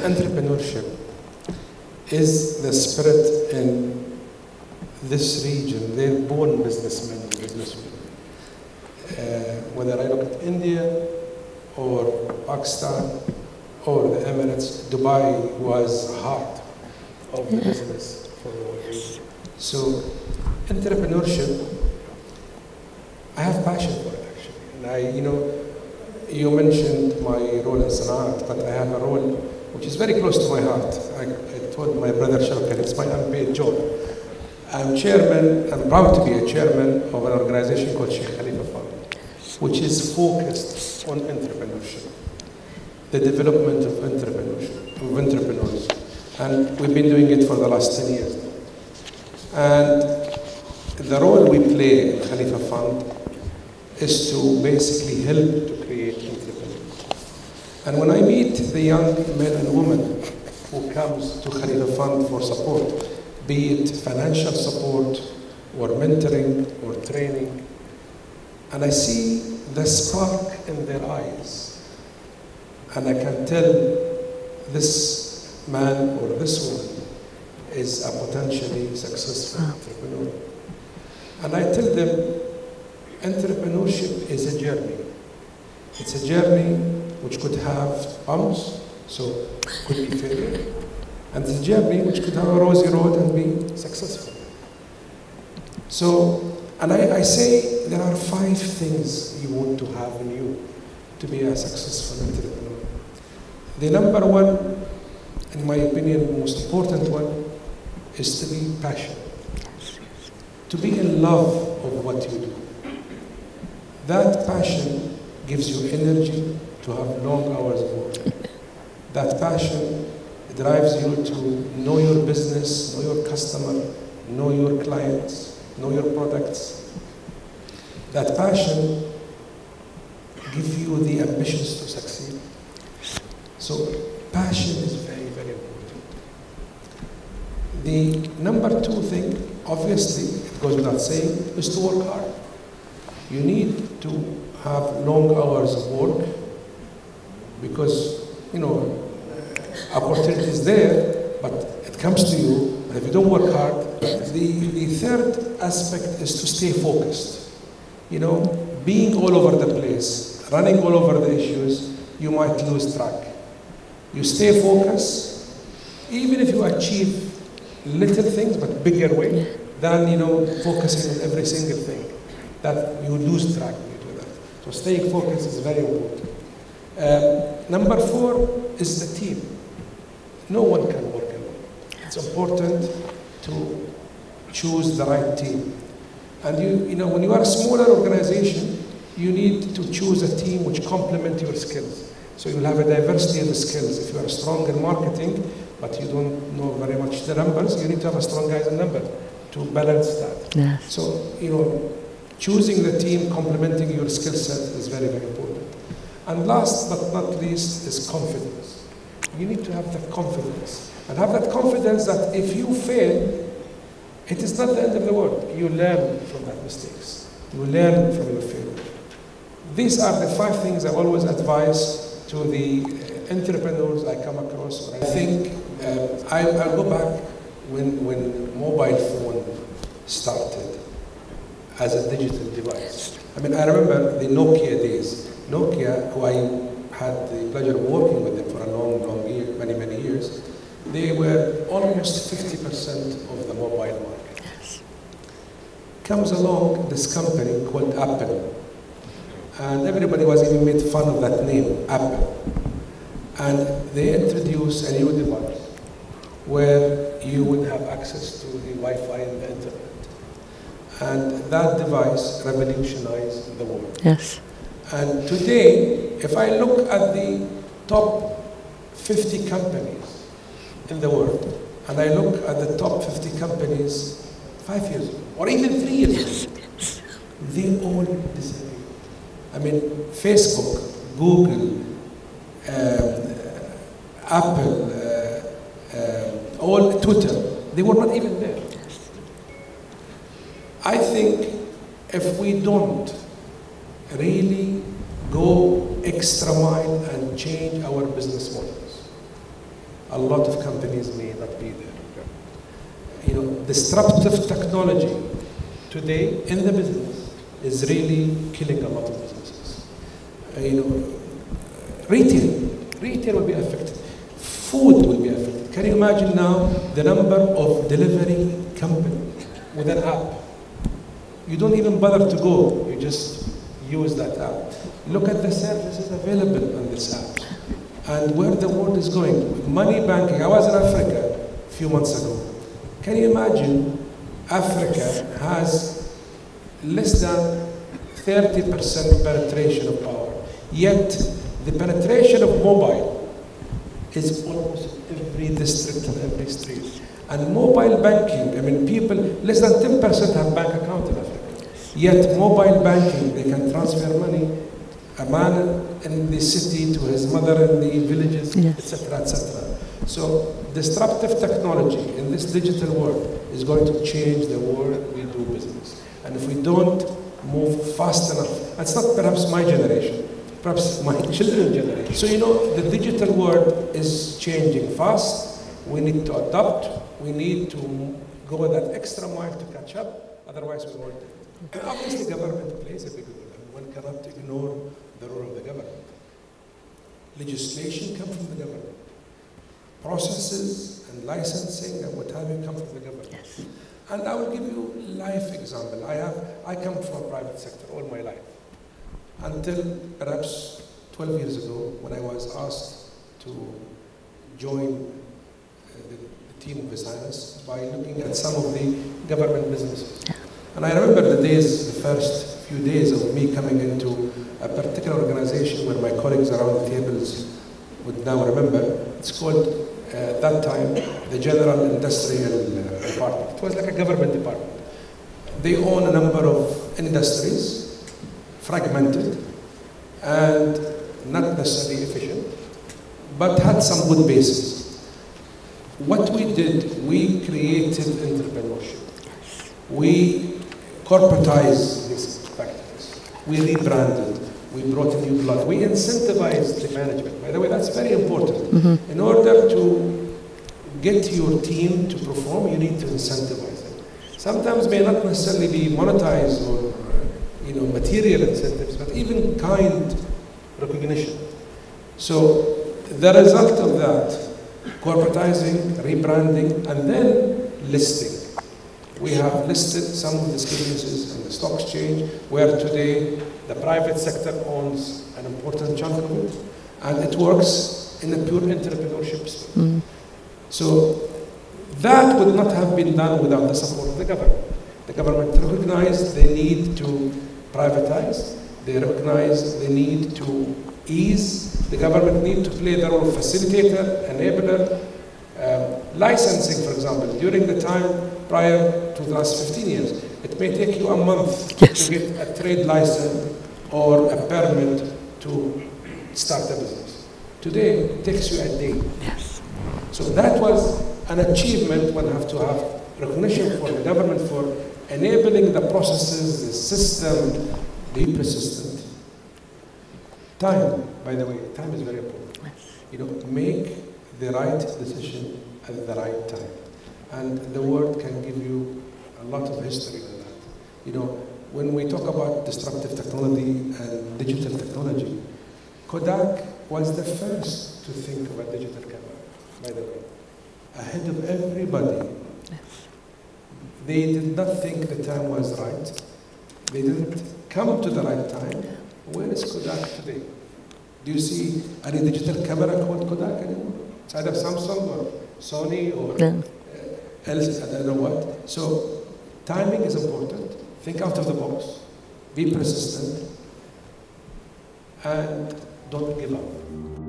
entrepreneurship is the spirit in this region. They're born businessmen and businesswomen. Whether I look at India or Pakistan or the Emirates, Dubai was heart of the business for the whole region. So entrepreneurship, I have passion for it actually. And you mentioned my role in Sana'at, but I have a role which is very close to my heart. I told my brother Shawkat, it's my unpaid job. I'm proud to be a chairman of an organization called Khalifa Fund, which is focused on entrepreneurship, the development of entrepreneurs. And we've been doing it for the last 10 years now. And the role we play in Khalifa Fund is to basically help to create entrepreneurs. And when I meet the young men and women who comes to Khalifa Fund for support, be it financial support or mentoring or training, and I see the spark in their eyes, and I can tell this man or this woman is a potentially successful entrepreneur. And I tell them, entrepreneurship is a journey. It's a journey which could have bumps, so could be failure. And it's a journey which could have a rosy road and be successful. So, and I say there are 5 things you want to have in you to be a successful entrepreneur. The number one, in my opinion, the most important one, is to be passionate. To be in love of what you do. That passion gives you energy to have long hours of work. That passion drives you to know your business, know your customer, know your clients, know your products. That passion gives you the ambitions to succeed. So passion is very, very important. The number 2 thing, obviously, it goes without saying, is to work hard. You need to have long hours of work because, opportunity is there, but it comes to you, and if you don't work hard. The third aspect is to stay focused. Being all over the place, running all over the issues, you might lose track. You stay focused, even if you achieve little things, but bigger way, than, focusing on every single thing, that you lose track when you do that. So staying focused is very important. Number 4 is the team. No one can work alone. It's important to choose the right team. And when you are a smaller organization, you need to choose a team which complement your skills. So you'll have a diversity of the skills. If you are strong in marketing, but you don't know very much the numbers, you need to have a strong guy in numbers to balance that. Yes. So, choosing the team, complementing your skill set is very, very important. And last but not least is confidence. You need to have that confidence. And have that confidence that if you fail, it is not the end of the world. You learn from that mistakes. You learn from your failure. These are the 5 things I always advise to the entrepreneurs I come across. I think I'll go back when mobile phone started as a digital device. I remember the Nokia days. Nokia, who I had the pleasure of working with them for a long year, many years, they were almost 50% of the mobile market. Yes. Comes along this company called Apple. And everybody was even made fun of that name, Apple. And they introduced a new device where you would have access to the Wi-Fi and the internet. And that device revolutionized the world. Yes. And today, if I look at the top 50 companies in the world, and I look at the top 50 companies 5 years ago, or even 3 years ago, they all disappeared. Facebook, Google, Apple, all Twitter, they were not even there. I think if we don't really go extra mile and change our business models, a lot of companies may not be there. You know, disruptive technology today in the business is really killing a lot of businesses. You know, retail will be affected. Food will be affected. Can you imagine now the number of delivery companies with an app? You don't even bother to go, you just use that app. Look at the services available on this app and where the world is going. Money banking. I was in Africa a few months ago. Can you imagine Africa has less than 30% penetration of power, yet the penetration of mobile is almost every district and every street. And mobile banking, I mean, people, less than 10% have bank account in Africa. Yet mobile banking, they can transfer money, a man in the city to his mother in the villages, etc., etc. So disruptive technology in this digital world is going to change the world we do business. And if we don't move fast enough, it's not perhaps my generation, perhaps my children's generation. So you know, the digital world is changing fast. We need to adapt. We need to go that extra mile to catch up. Otherwise, we won't. And obviously, government plays a big role. One cannot ignore the role of the government. Legislation comes from the government. Processes and licensing and what have you come from the government. Yes. And I will give you a life example. I come from a private sector all my life. Until perhaps 12 years ago, when I was asked to join the team of designers by looking at some of the government businesses. And I remember the first few days of me coming into a particular organization where my colleagues around the tables would now remember. It's called, at that time, the General Industrial Department. It was like a government department. They own a number of industries, fragmented, and not necessarily efficient, but had some good bases. What we did, we created entrepreneurship. We corporatized these factories. We rebranded. We brought in new blood. We incentivized the management. By the way, that's very important. In order to get your team to perform, you need to incentivize them. Sometimes may not necessarily be monetized or material incentives, but even kind recognition. So the result of that, corporatizing, rebranding, and then listing. We have listed some of these businesses in the stock exchange, where today the private sector owns an important chunk of it, and it works in a pure entrepreneurship space. So that would not have been done without the support of the government. The government recognized the need to privatize. They recognized the need to ease. The government need to play the role of facilitator, enabler, licensing, for example. During the time prior to the last 15 years, it may take you a month to get a trade license or a permit to start a business. Today, it takes you a day. So that was an achievement. One have to have recognition for the government for enabling the processes, the system, be persistent. Time, by the way, time is very important. Make the right decision at the right time. And the world can give you a lot of history on that. When we talk about disruptive technology and digital technology, Kodak was the first to think of a digital camera, by the way, ahead of everybody. They did not think the time was right. They didn't come to the right time. Where is Kodak today? Do you see any digital camera called Kodak anymore? It's either Samsung or Sony or else, I don't know what. So timing is important. Think out of the box. Be persistent. And don't give up.